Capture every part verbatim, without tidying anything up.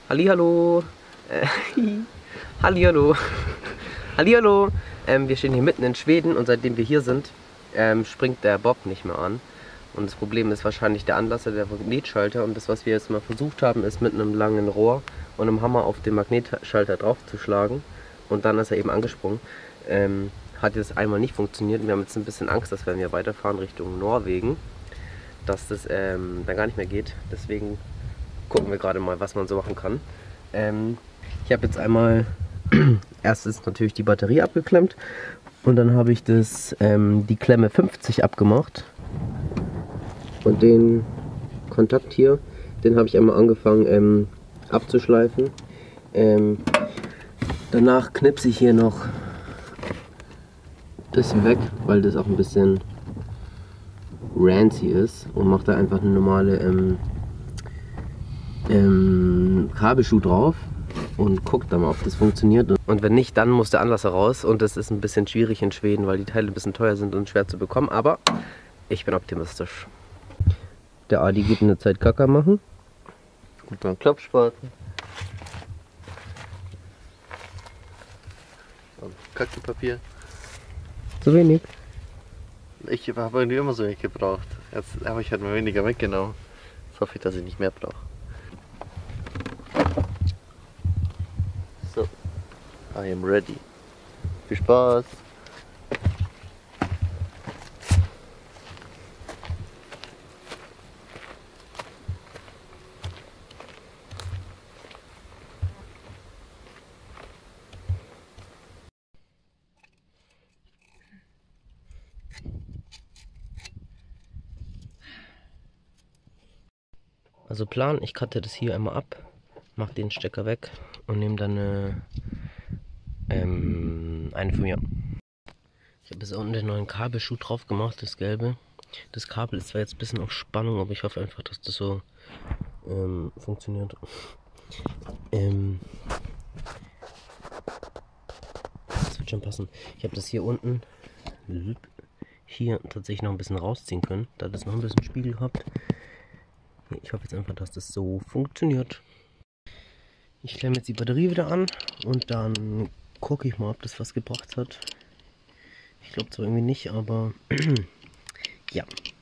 Hallihallo. Äh, Hallihallo. Hallihallo. Ähm, wir stehen hier mitten in Schweden und seitdem wir hier sind, ähm, springt der Bob nicht mehr an. Und das Problem ist wahrscheinlich der Anlasser, der Magnetschalter. Und das, was wir jetzt mal versucht haben, ist mit einem langen Rohr und einem Hammer auf den Magnetschalter drauf zu schlagen. Und dann ist er eben angesprungen. Ähm, hat jetzt einmal nicht funktioniert. Wir haben jetzt ein bisschen Angst, dass wenn wir weiterfahren Richtung Norwegen, dass das ähm, dann gar nicht mehr geht. Deswegen gucken wir gerade mal, was man so machen kann. Ähm, ich habe jetzt einmal erstens natürlich die Batterie abgeklemmt und dann habe ich das, ähm, die Klemme fünfzig abgemacht. Und den Kontakt hier, den habe ich einmal angefangen ähm, abzuschleifen. Ähm, danach knipse ich hier noch das weg, weil das auch ein bisschen rancy ist, und mache da einfach eine normale ähm, ähm, Kabelschuh drauf und guckt dann mal, ob das funktioniert. Und wenn nicht, dann muss der Anlasser raus, und das ist ein bisschen schwierig in Schweden, weil die Teile ein bisschen teuer sind und schwer zu bekommen, aber ich bin optimistisch. Der Adi geht in der Zeit Kaka machen. Und dann Klappspaten. Und Kackepapier. Zu wenig. Ich habe irgendwie immer so wenig gebraucht. Jetzt habe ich halt mal weniger mitgenommen. Jetzt hoffe ich, dass ich nicht mehr brauche. So. I am ready. Viel Spaß! Also Plan, ich cutte das hier einmal ab, mache den Stecker weg und nehme dann eine, ähm, eine von mir. Ich habe jetzt unten den neuen Kabelschuh drauf gemacht, das gelbe. Das Kabel ist zwar jetzt ein bisschen auf Spannung, aber ich hoffe einfach, dass das so ähm, funktioniert. Ähm, das wird schon passen. Ich habe das hier unten hier tatsächlich noch ein bisschen rausziehen können, da das noch ein bisschen Spiegel gehabt. Ich hoffe jetzt einfach, dass das so funktioniert. Ich klemme jetzt die Batterie wieder an und dann gucke ich mal, ob das was gebracht hat. Ich glaube zwar irgendwie nicht, aber ja.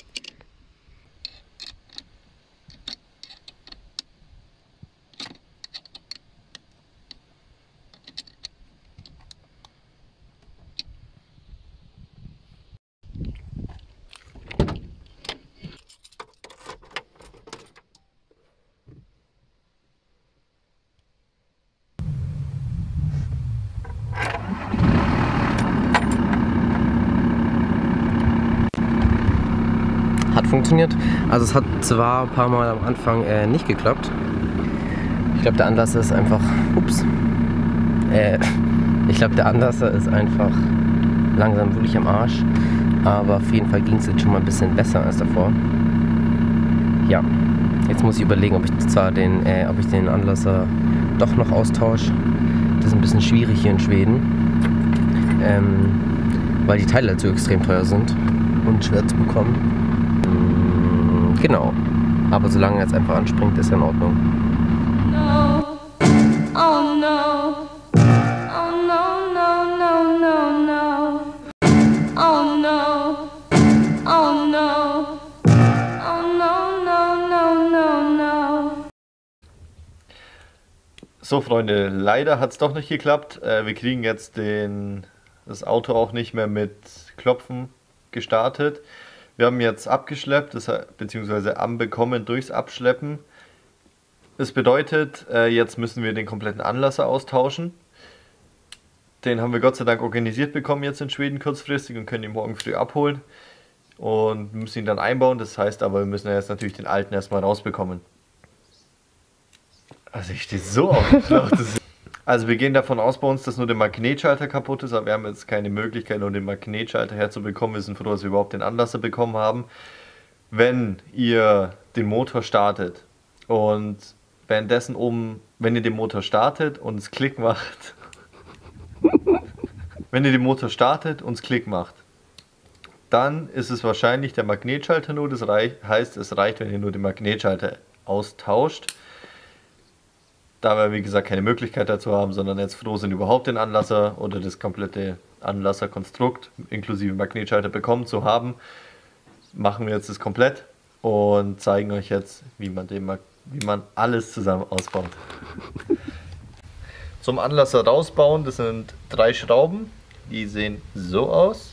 Hat funktioniert. Also es hat zwar ein paar Mal am Anfang äh, nicht geklappt. Ich glaube, der Anlasser ist einfach... Ups. Äh, ich glaube, der Anlasser ist einfach langsam wirklich am Arsch. Aber auf jeden Fall ging es jetzt schon mal ein bisschen besser als davor. Ja, jetzt muss ich überlegen, ob ich zwar den, äh, ob ich den Anlasser doch noch austausche. Das ist ein bisschen schwierig hier in Schweden. Ähm, weil die Teile halt so extrem teuer sind und schwer zu bekommen. Genau, aber solange er jetzt einfach anspringt, ist er in Ordnung. No. Oh no. Oh no, no, no, no, no. Oh no. Oh no. Oh no, no, no, no, no. So Freunde, leider hat es doch nicht geklappt. Wir kriegen jetzt den, das Auto auch nicht mehr mit Klopfen gestartet. Wir haben jetzt abgeschleppt, das, beziehungsweise anbekommen durchs Abschleppen. Das bedeutet, jetzt müssen wir den kompletten Anlasser austauschen. Den haben wir Gott sei Dank organisiert bekommen jetzt in Schweden kurzfristig und können ihn morgen früh abholen. Und müssen ihn dann einbauen, das heißt aber, wir müssen jetzt natürlich den alten erstmal rausbekommen. Also ich stehe so auf dem Schlauch. Also wir gehen davon aus bei uns, dass nur der Magnetschalter kaputt ist, aber wir haben jetzt keine Möglichkeit, nur den Magnetschalter herzubekommen. Wir sind froh, dass wir überhaupt den Anlasser bekommen haben. Wenn ihr den Motor startet und währenddessen oben, wenn ihr den Motor startet und es Klick macht, wenn ihr den Motor startet und es Klick macht, dann ist es wahrscheinlich der Magnetschalter nur. Das reicht, heißt, es reicht, wenn ihr nur den Magnetschalter austauscht. da wir wie gesagt keine Möglichkeit dazu haben, sondern jetzt froh sind, überhaupt den Anlasser oder das komplette Anlasserkonstrukt inklusive Magnetschalter bekommen zu haben, machen wir jetzt das komplett und zeigen euch jetzt, wie man, den, wie man alles zusammen ausbaut. Zum Anlasser rausbauen, das sind drei Schrauben, die sehen so aus.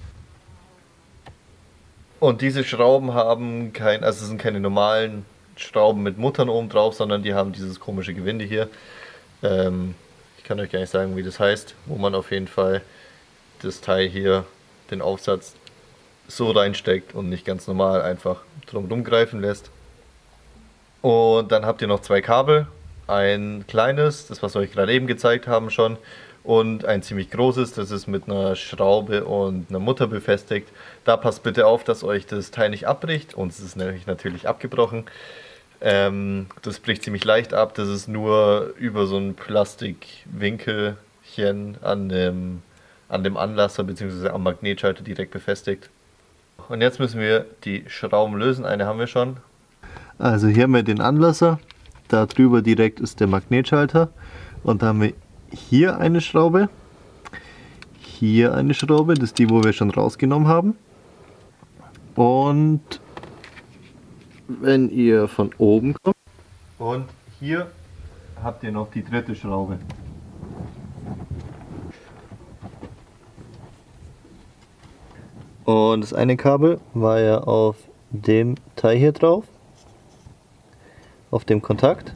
Und diese Schrauben haben kein, also es sind keine normalen Schrauben mit Muttern oben drauf, sondern die haben dieses komische Gewinde hier. Ähm, ich kann euch gar nicht sagen, wie das heißt, wo man auf jeden Fall das Teil hier, den Aufsatz, so reinsteckt und nicht ganz normal einfach drumherum greifen lässt. Und dann habt ihr noch zwei Kabel, ein kleines, das was wir euch gerade eben gezeigt haben schon, und ein ziemlich großes, das ist mit einer Schraube und einer Mutter befestigt. Da passt bitte auf, dass euch das Teil nicht abbricht, uns ist es nämlich natürlich abgebrochen. Ähm, das bricht ziemlich leicht ab, das ist nur über so ein Plastikwinkelchen an dem, an dem Anlasser bzw. am Magnetschalter direkt befestigt. Und jetzt müssen wir die Schrauben lösen, eine haben wir schon. Also hier haben wir den Anlasser, da drüber direkt ist der Magnetschalter und da haben wir hier eine Schraube, hier eine Schraube, das ist die, wo wir schon rausgenommen haben. Und wenn ihr von oben kommt, und hier habt ihr noch die dritte Schraube. und das eine Kabel war ja auf dem Teil hier drauf, auf dem Kontakt.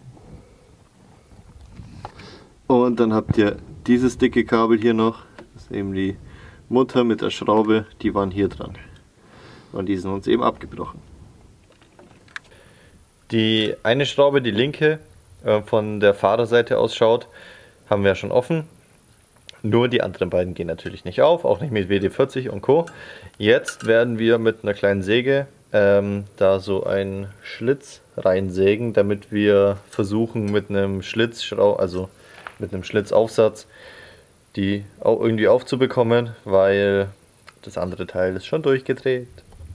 Und dann habt ihr dieses dicke Kabel hier noch, das ist eben die Mutter mit der Schraube, die waren hier dran. Und die sind uns eben abgebrochen. Die eine Schraube, die linke, äh, von der Fahrerseite aus schaut, haben wir ja schon offen. Nur die anderen beiden gehen natürlich nicht auf, auch nicht mit W D vierzig und Co. Jetzt werden wir mit einer kleinen Säge ähm, da so einen Schlitz reinsägen, damit wir versuchen mit einem Schlitzschrau, also mit einem Schlitzaufsatz, die auch irgendwie aufzubekommen, weil das andere Teil ist schon durchgedreht.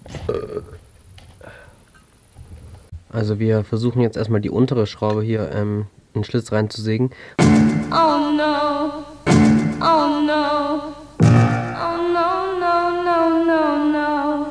Also wir versuchen jetzt erstmal die untere Schraube hier ähm, in den Schlitz reinzusägen. Oh no, oh no, oh no, no, no, no, no.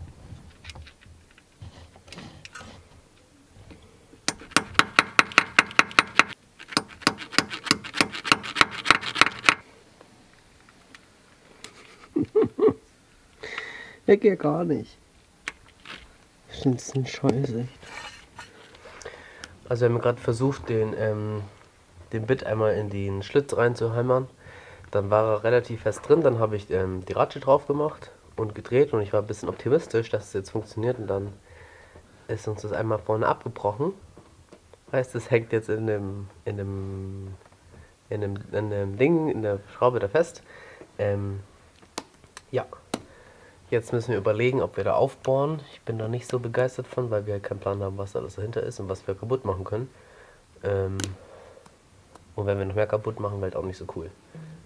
Der geht gar nicht. Das ist ein Scheiße. Also wir haben gerade versucht, den, ähm, den Bit einmal in den Schlitz reinzuhämmern. Dann war er relativ fest drin, dann habe ich ähm, die Ratsche drauf gemacht und gedreht und ich war ein bisschen optimistisch, dass es jetzt funktioniert und dann ist uns das einmal vorne abgebrochen. Heißt, es hängt jetzt in dem, in dem, in dem, in dem Ding, in der Schraube da fest. Ähm, ja. Jetzt müssen wir überlegen, ob wir da aufbohren. Ich bin da nicht so begeistert von, weil wir halt keinen Plan haben, was da alles dahinter ist und was wir kaputt machen können. Ähm und wenn wir noch mehr kaputt machen, wäre halt auch nicht so cool.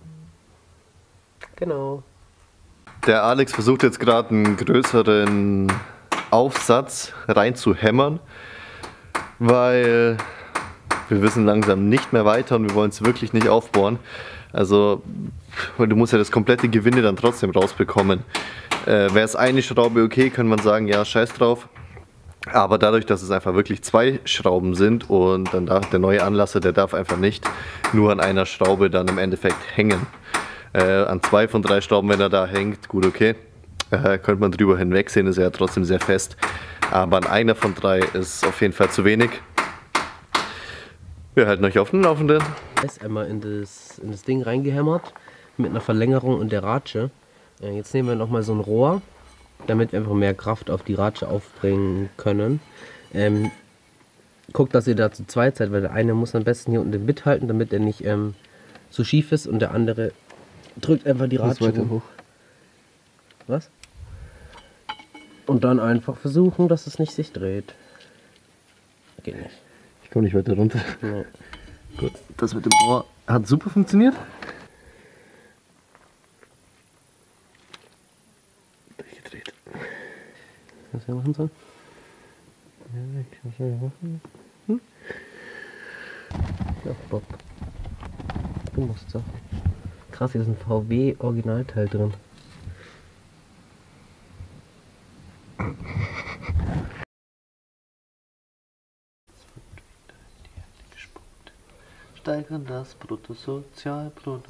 Genau. Der Alex versucht jetzt gerade einen größeren Aufsatz rein zu hämmern, weil wir wissen langsam nicht mehr weiter und wir wollen es wirklich nicht aufbohren. Also, weil du musst ja das komplette Gewinde dann trotzdem rausbekommen. Äh, Wäre es eine Schraube okay, könnte man sagen, ja, scheiß drauf. Aber dadurch, dass es einfach wirklich zwei Schrauben sind und dann darf der neue Anlasser, der darf einfach nicht nur an einer Schraube dann im Endeffekt hängen. Äh, an zwei von drei Schrauben, wenn er da hängt, gut, okay. Äh, könnte man drüber hinwegsehen, ist ja trotzdem sehr fest. Aber an einer von drei ist auf jeden Fall zu wenig. Wir halten euch auf dem Laufenden. Ist einmal in das, in das Ding reingehämmert mit einer Verlängerung und der Ratsche. Äh, jetzt nehmen wir nochmal so ein Rohr, damit wir einfach mehr Kraft auf die Ratsche aufbringen können. Ähm, guckt, dass ihr da zu zweit seid, weil der eine muss am besten hier unten den Bit halten, damit er nicht ähm, so schief ist und der andere drückt einfach die Ratsche weiter hoch. Was? Und dann einfach versuchen, dass es nicht sich dreht. Geht nicht. Ich komme nicht weiter runter. Nee. Gut, das mit dem Ohr hat super funktioniert. Durchgedreht. Was wir machen sollen? Ja, ich kann schon machen. Hm? Ja, Bob. Du musst doch. Krass, hier ist ein V W Originalteil drin. Steigern das Bruttosozialprodukt.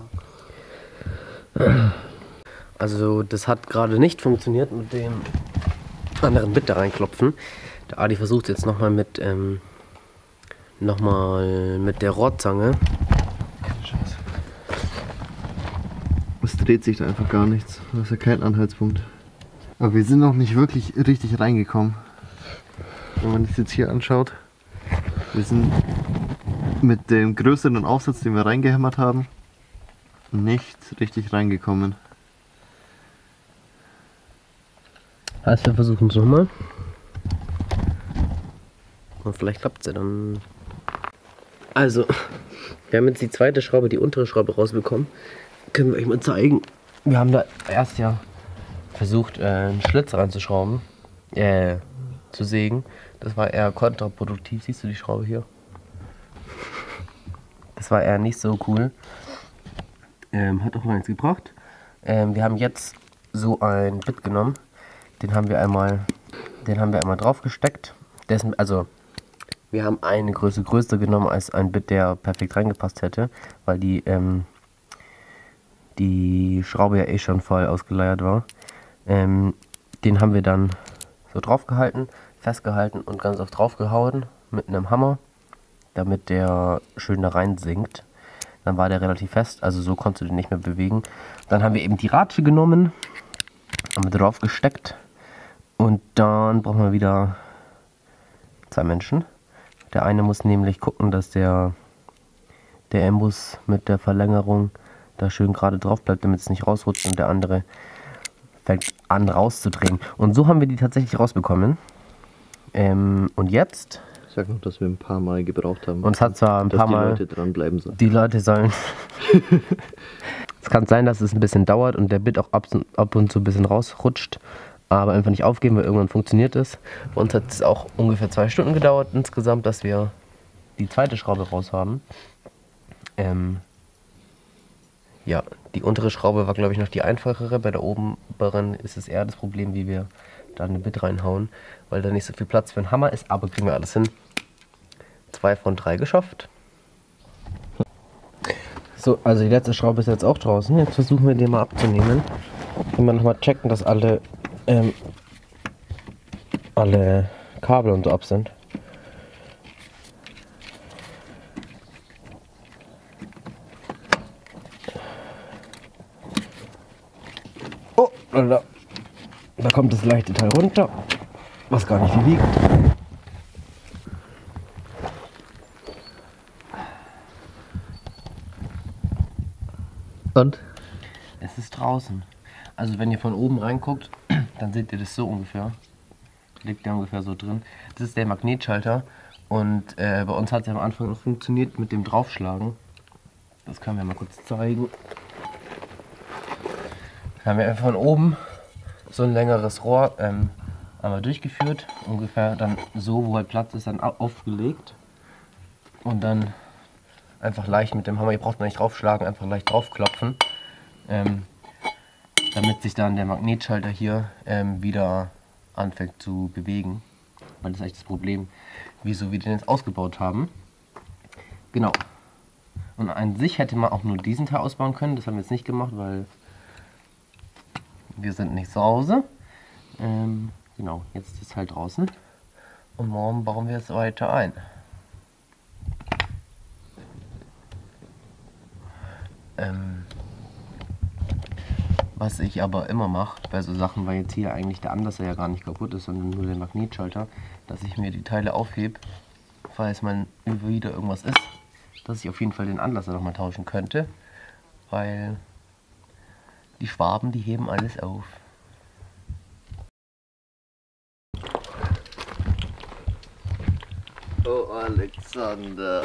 Also das hat gerade nicht funktioniert mit dem anderen Bit da reinklopfen. Der Adi versucht jetzt nochmal mit ähm, nochmal mit der Rohrzange. Es dreht sich da einfach gar nichts. Das ist ja kein Anhaltspunkt. Aber wir sind noch nicht wirklich richtig reingekommen. Wenn man das jetzt hier anschaut. Wir sind mit dem größeren Aufsatz, den wir reingehämmert haben, nicht richtig reingekommen. Also wir versuchen es nochmal. Und vielleicht klappt es ja dann. Also, wir haben jetzt die zweite Schraube, die untere Schraube rausbekommen. Können wir euch mal zeigen. Wir haben da erst ja versucht, äh, einen Schlitz reinzuschrauben. Äh, zu sägen. Das war eher kontraproduktiv. Siehst du die Schraube hier? Das war eher nicht so cool. Ähm, hat auch mal nichts gebracht. Ähm, wir haben jetzt so ein Bit genommen. Den haben wir einmal, den haben wir einmal drauf gesteckt. Dessen, also wir haben eine Größe größer genommen als ein Bit, der perfekt reingepasst hätte, weil die ähm, die Schraube ja eh schon voll ausgeleiert war. Ähm, den haben wir dann so drauf gehalten, festgehalten und ganz oft drauf gehauen mit einem Hammer, damit der schön da rein sinkt. Dann war der relativ fest, also so konntest du den nicht mehr bewegen. Dann haben wir eben die Ratsche genommen, haben wir drauf gesteckt und dann brauchen wir wieder zwei Menschen. Der eine muss nämlich gucken, dass der, der Embus mit der Verlängerung da schön gerade drauf bleibt, damit es nicht rausrutscht, und der andere fängt an rauszudrehen. Und so haben wir die tatsächlich rausbekommen. Ähm, und jetzt... Ich sag noch, dass wir ein paar Mal gebraucht haben. Und es hat zwar ein dass paar die Mal... Leute dranbleiben sollen. Die Leute sollen... Es kann sein, dass es ein bisschen dauert und der Bit auch ab, ab und zu ein bisschen rausrutscht. Aber einfach nicht aufgeben, weil irgendwann funktioniert es. Bei uns hat es auch ungefähr zwei Stunden gedauert insgesamt, dass wir die zweite Schraube raus haben. Ähm... Ja, die untere Schraube war, glaube ich, noch die einfachere. Bei der oberen ist es eher das Problem, wie wir da eine Bit reinhauen, weil da nicht so viel Platz für einen Hammer ist, aber kriegen wir alles hin. Zwei von drei geschafft. So, also die letzte Schraube ist jetzt auch draußen. Jetzt versuchen wir den mal abzunehmen. Können wir nochmal checken, dass alle, ähm, alle Kabel und so ab sind. Oh, da, da kommt das leichte Teil runter, was gar nicht viel wiegt. Und? Es ist draußen. Also wenn ihr von oben reinguckt, dann seht ihr das so ungefähr. Liegt der ungefähr so drin. Das ist der Magnetschalter. Und äh, bei uns hat es ja am Anfang noch funktioniert mit dem Draufschlagen. Das können wir mal kurz zeigen. Da haben wir einfach von oben so ein längeres Rohr ähm, einmal durchgeführt. Ungefähr dann so, wo halt Platz ist, dann aufgelegt. Und dann einfach leicht mit dem Hammer, ihr braucht nicht draufschlagen, einfach leicht draufklopfen. Ähm, damit sich dann der Magnetschalter hier ähm, wieder anfängt zu bewegen. Weil das ist eigentlich das Problem, wieso wir den jetzt ausgebaut haben. Genau. Und an sich hätte man auch nur diesen Teil ausbauen können. Das haben wir jetzt nicht gemacht, weil wir sind nicht zu Hause. Ähm, genau, jetzt ist es halt draußen. Und morgen bauen wir es weiter ein. Ähm, was ich aber immer mache bei so Sachen, weil jetzt hier eigentlich der Anlasser ja gar nicht kaputt ist, sondern nur der Magnetschalter, dass ich mir die Teile aufhebe, falls mal wieder irgendwas ist, dass ich auf jeden Fall den Anlasser nochmal tauschen könnte, weil die Schwaben, die heben alles auf. Oh, Alexander.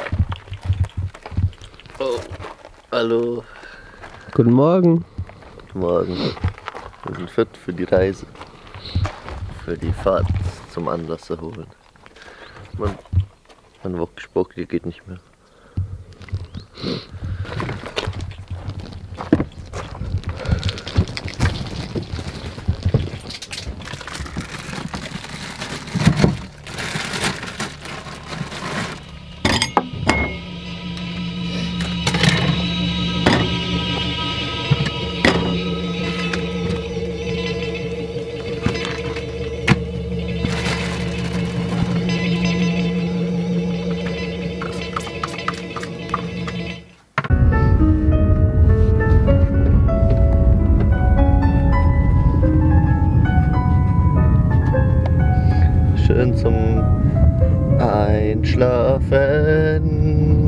Oh, hallo. Guten Morgen. Guten Morgen. Wir sind fit für die Reise. Für die Fahrt zum Anlasser holen. Man, man wird gespuckt, hier geht nicht mehr. Schön zum Einschlafen.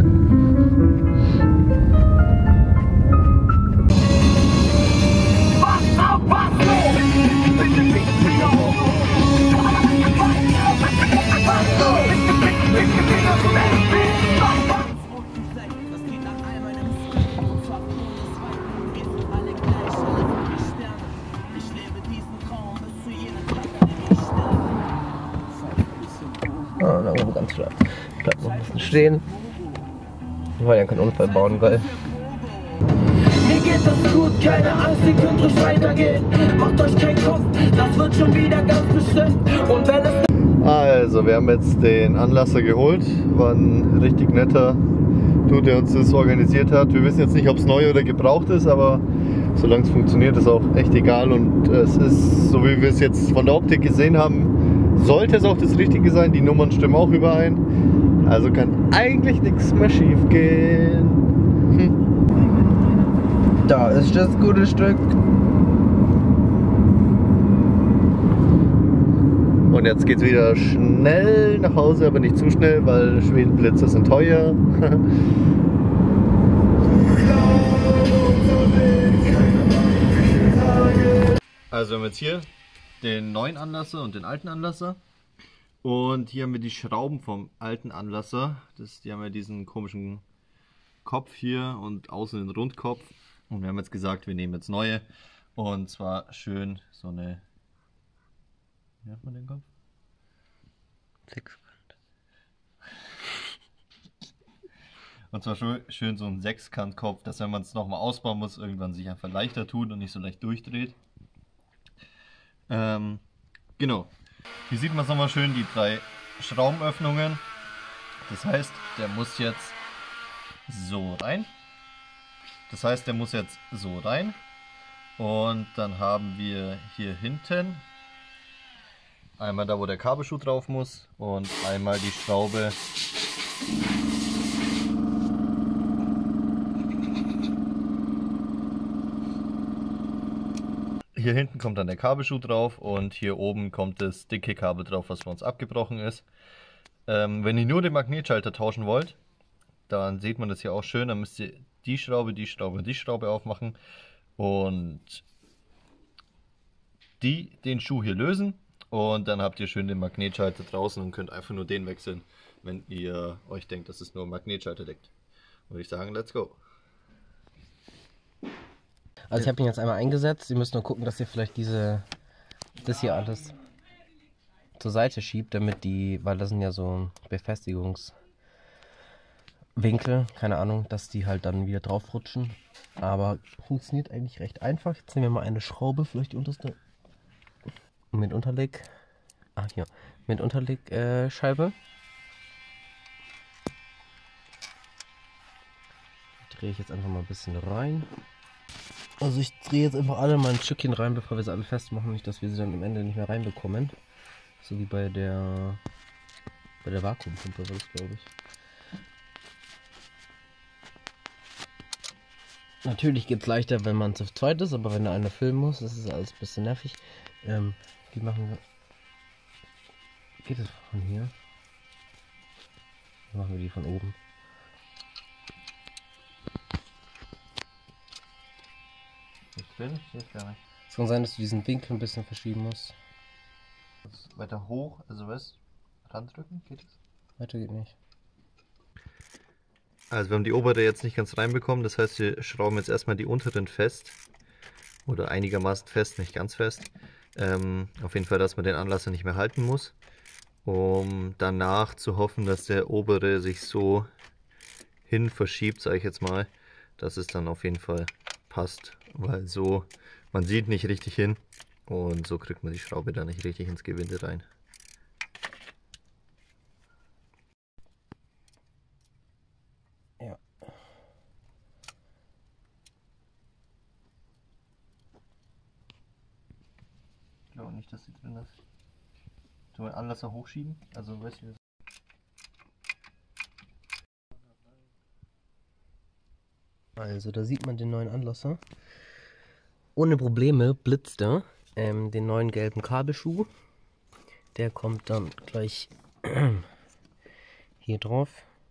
Ah, da oben ganz klar. Bleibt noch ein bisschen stehen. Wir wollen ja keinen Unfall bauen, geil. Mir geht es gut, keine Angst, ihr könnt ruhig weitergehen. Macht euch keinen Kopf, das wird schon wieder ganz bestimmt. Und wenn es... Also, wir haben jetzt den Anlasser geholt. War ein richtig netter Dude, der uns das organisiert hat. Wir wissen jetzt nicht, ob es neu oder gebraucht ist, aber solange es funktioniert, ist auch echt egal. Und es ist, so wie wir es jetzt von der Optik gesehen haben, sollte es auch das Richtige sein. Die Nummern stimmen auch überein. Also kann eigentlich nichts mehr schief gehen. Hm. Da ist das gute Stück. Und jetzt geht es wieder schnell nach Hause, aber nicht zu schnell, weil Schwedenblitzer sind teuer. Also wir haben jetzt hier den neuen Anlasser und den alten Anlasser. Und hier haben wir die Schrauben vom alten Anlasser. Das, die haben ja diesen komischen Kopf hier und außen den Rundkopf. Und wir haben jetzt gesagt, wir nehmen jetzt neue. Und zwar schön so eine... Wie hat man den Kopf? Sechskant. Und zwar schön, schön so ein Sechskantkopf, dass wenn man es nochmal ausbauen muss, irgendwann sich einfach leichter tut und nicht so leicht durchdreht. Ähm, genau. Hier sieht man es nochmal schön, die drei Schraubenöffnungen. Das heißt, der muss jetzt so rein. Das heißt, der muss jetzt so rein. Und dann haben wir hier hinten einmal da, wo der Kabelschuh drauf muss, und einmal die Schraube hier hinten kommt dann der Kabelschuh drauf und hier oben kommt das dicke Kabel drauf, was bei uns abgebrochen ist. Ähm, wenn ihr nur den Magnetschalter tauschen wollt, dann sieht man das hier auch schön, dann müsst ihr die Schraube, die Schraube und die Schraube aufmachen und die den Schuh hier lösen. Und dann habt ihr schön den Magnetschalter draußen und könnt einfach nur den wechseln, wenn ihr euch denkt, dass es nur Magnetschalter deckt. Würde ich sagen, let's go. Also ich habe ihn jetzt einmal eingesetzt. Ihr müsst nur gucken, dass ihr vielleicht diese, das hier alles zur Seite schiebt, damit die, weil das sind ja so Befestigungswinkel, keine Ahnung, dass die halt dann wieder drauf rutschen. Aber funktioniert eigentlich recht einfach. Jetzt nehmen wir mal eine Schraube, vielleicht die unterste. Mit Unterleg, ah hier, mit Unterlegscheibe. Äh, drehe ich jetzt einfach mal ein bisschen rein. Also ich drehe jetzt einfach alle mal ein Stückchen rein, bevor wir sie alle festmachen, nicht, dass wir sie dann am Ende nicht mehr reinbekommen. So wie bei der bei der Vakuumpumpe war das, glaube ich. Natürlich geht es leichter, wenn man zu zweit ist, aber wenn da einer filmen muss, das ist alles ein bisschen nervig. Ähm, wie machen wir... Geht es von hier? Wie machen wir die von oben? Nicht drin, steht gar nicht. Es kann sein, dass du diesen Winkel ein bisschen verschieben musst. Weiter hoch, also was? Randrücken, geht es? Weiter geht nicht. Also wir haben die obere jetzt nicht ganz reinbekommen, das heißt wir schrauben jetzt erstmal die unteren fest. Oder einigermaßen fest, nicht ganz fest. Ähm, auf jeden Fall, dass man den Anlasser nicht mehr halten muss. Um danach zu hoffen, dass der obere sich so hin verschiebt, sage ich jetzt mal, dass es dann auf jeden Fall passt, weil so, man sieht nicht richtig hin und so kriegt man die Schraube dann nicht richtig ins Gewinde rein. Ja. Ich glaube nicht, dass sie drin ist. Sollen wir Anlasser hochschieben? Also, weißt du, Also da sieht man den neuen Anlasser. Ohne Probleme blitzt er. Ähm, den neuen gelben Kabelschuh. Der kommt dann gleich hier drauf.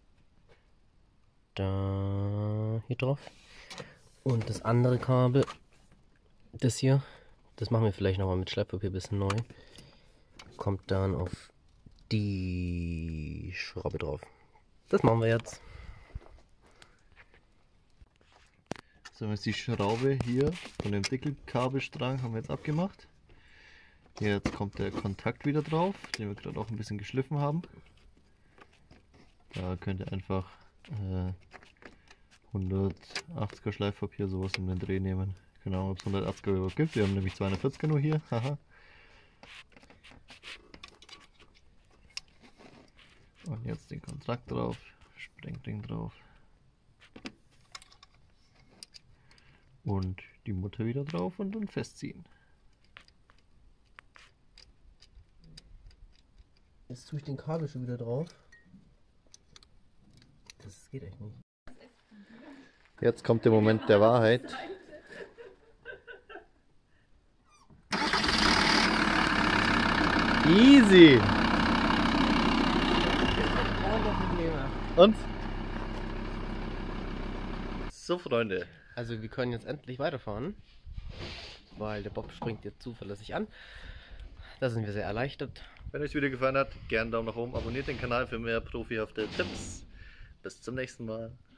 Da hier drauf. Und das andere Kabel, das hier, das machen wir vielleicht nochmal mit Schlepppapier ein bisschen neu. Kommt dann auf die Schraube drauf. Das machen wir jetzt. So, jetzt die Schraube hier von dem Deckelkabelstrang haben wir jetzt abgemacht. Jetzt kommt der Kontakt wieder drauf, den wir gerade auch ein bisschen geschliffen haben. Da könnt ihr einfach äh, hundertachtziger Schleifpapier, sowas um den Dreh nehmen. Keine Ahnung, ob es hundertachtziger überhaupt gibt. Wir haben nämlich zweihundertvierziger nur hier. Haha. Und jetzt den Kontakt drauf, Sprengring drauf. Und die Mutter wieder drauf und dann festziehen. Jetzt tue ich den Kabel schon wieder drauf. Das geht echt nicht. Jetzt kommt der Moment der Wahrheit. Easy! Und? So, Freunde. Also wir können jetzt endlich weiterfahren, weil der Bob springt jetzt zuverlässig an. Da sind wir sehr erleichtert. Wenn euch das Video gefallen hat, gerne einen Daumen nach oben, abonniert den Kanal für mehr profihafte Tipps. Bis zum nächsten Mal.